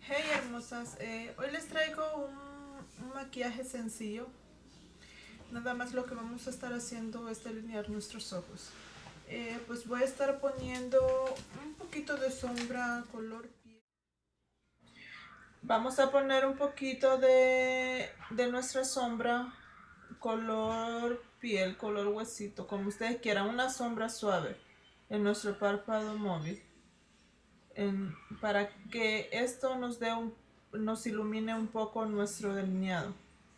Hey hermosas, hoy les traigo un maquillaje sencillo. Nada más lo que vamos a estar haciendo es delinear nuestros ojos. Pues voy a estar poniendo un poquito de sombra color piel. Vamos a poner un poquito de nuestra sombra color piel, color huesito, como ustedes quieran, una sombra suave en nuestro párpado móvil. Para que esto nos ilumine un poco nuestro delineado.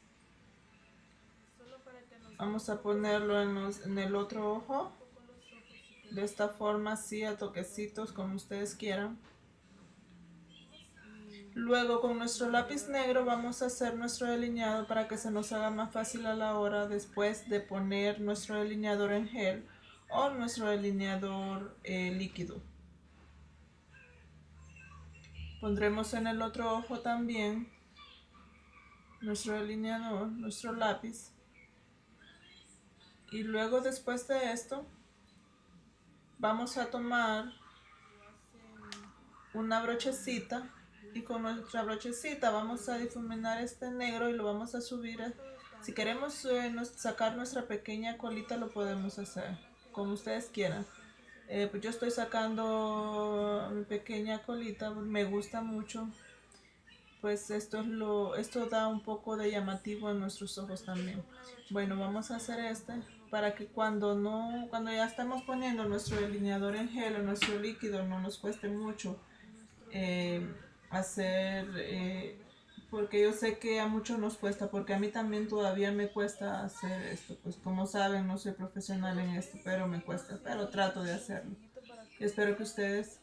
Vamos a ponerlo en el otro ojo, de esta forma, así a toquecitos, como ustedes quieran. Luego con nuestro lápiz negro vamos a hacer nuestro delineado para que se nos haga más fácil a la hora después de poner nuestro delineador en gel o nuestro delineador líquido. Pondremos en el otro ojo también nuestro delineador, nuestro lápiz. Y luego después de esto vamos a tomar una brochecita y con nuestra brochecita vamos a difuminar este negro y lo vamos a subir. Si queremos sacar nuestra pequeña colita lo podemos hacer como ustedes quieran. Pues yo estoy sacando mi pequeña colita, me gusta mucho. Pues esto da un poco de llamativo en nuestros ojos también. Bueno, vamos a hacer para que cuando ya estamos poniendo nuestro delineador en gel o nuestro líquido no nos cueste mucho eh, hacer, porque yo sé que a muchos nos cuesta, porque a mí también todavía me cuesta hacer esto. Pues como saben, no soy profesional en esto, pero me cuesta, pero trato de hacerlo. Y espero que ustedes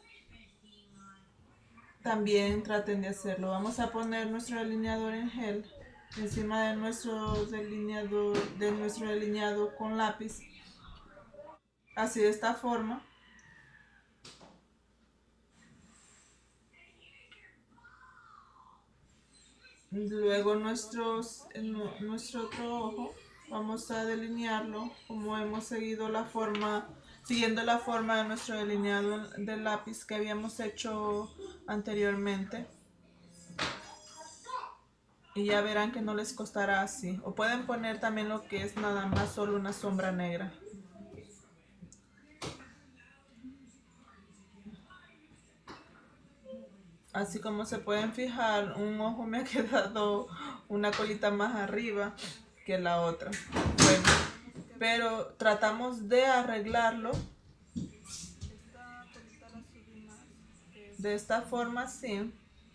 también traten de hacerlo. Vamos a poner nuestro delineador en gel encima de nuestro delineado con lápiz, así de esta forma. Luego nuestro otro ojo vamos a delinearlo como hemos siguiendo la forma de nuestro delineado de lápiz que habíamos hecho anteriormente. Y ya verán que no les costará así. O pueden poner también lo que es nada más solo una sombra negra. Así como se pueden fijar, un ojo me ha quedado una colita más arriba que la otra. Bueno, pero tratamos de arreglarlo de esta forma así.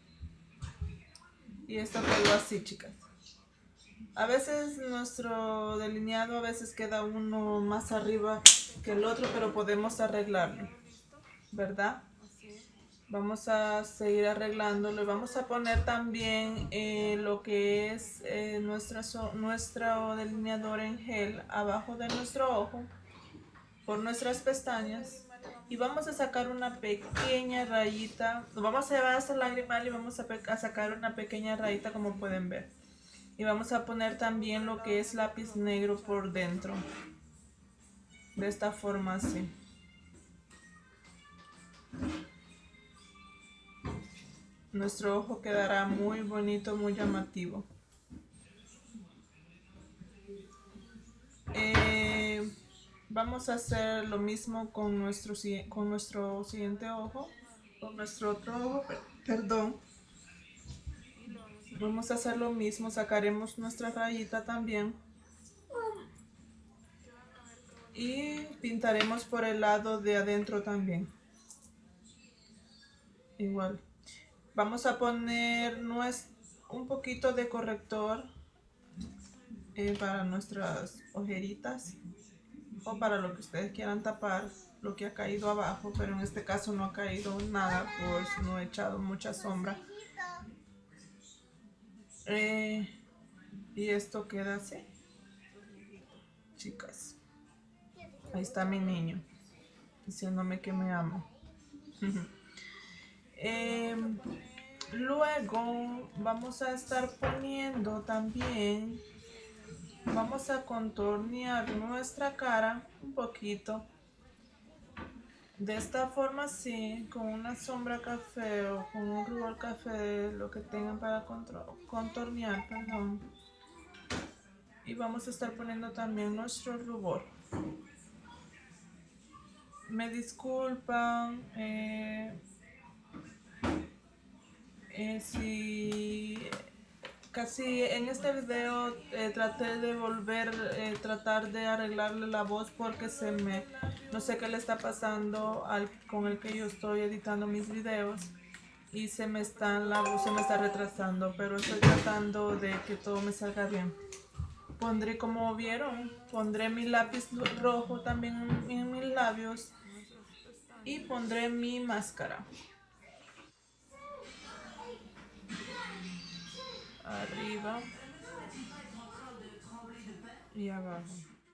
Y esto quedó así, chicas. A veces nuestro delineado a veces queda uno más arriba que el otro, pero podemos arreglarlo, ¿verdad? Vamos a seguir arreglándolo. Vamos a poner también lo que es nuestro delineador en gel abajo de nuestro ojo, por nuestras pestañas. Y vamos a sacar una pequeña rayita. Vamos a llevar hasta el lagrimal y vamos a sacar una pequeña rayita, como pueden ver. Y vamos a poner también lo que es lápiz negro por dentro. De esta forma así. Nuestro ojo quedará muy bonito, muy llamativo. Vamos a hacer lo mismo con nuestro siguiente ojo, con nuestro otro ojo, perdón. Vamos a hacer lo mismo, sacaremos nuestra rayita también y pintaremos por el lado de adentro también. Igual. Vamos a poner un poquito de corrector para nuestras ojeritas o para lo que ustedes quieran tapar lo que ha caído abajo, pero en este caso no ha caído nada, pues no he echado mucha sombra. Y esto queda así, chicas. Ahí está mi niño diciéndome que me ama. Luego vamos a estar poniendo también, vamos a contornear nuestra cara un poquito De esta forma sí, con una sombra café o con un rubor café, lo que tengan para contornear, perdón. Y vamos a estar poniendo también nuestro rubor. Me disculpan si casi en este video traté de tratar de arreglarle la voz porque no sé qué le está pasando con el que yo estoy editando mis videos y la voz se me está retrasando, pero estoy tratando de que todo me salga bien. Pondré, como vieron, pondré mi lápiz rojo también en mis labios y pondré mi máscara arriba y abajo.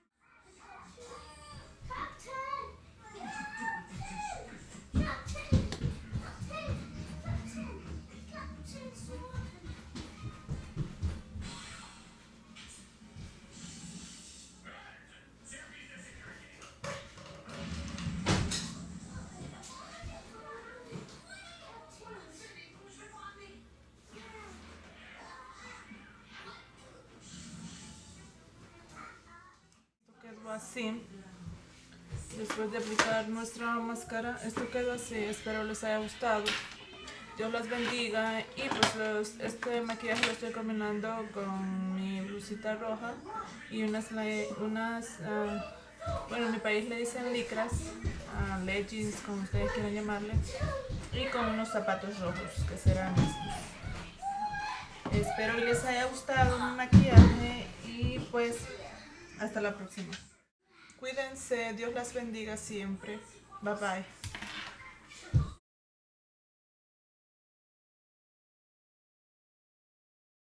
Quedó así. Después de aplicar nuestra máscara, esto quedó así. Espero les haya gustado. Dios las bendiga. Y pues este maquillaje lo estoy combinando con mi blusita roja y bueno, en mi país le dicen licras, leggings, como ustedes quieran llamarle, y con unos zapatos rojos que serán estos. Espero les haya gustado mi maquillaje y pues hasta la próxima. Cuídense, Dios las bendiga siempre. Bye bye.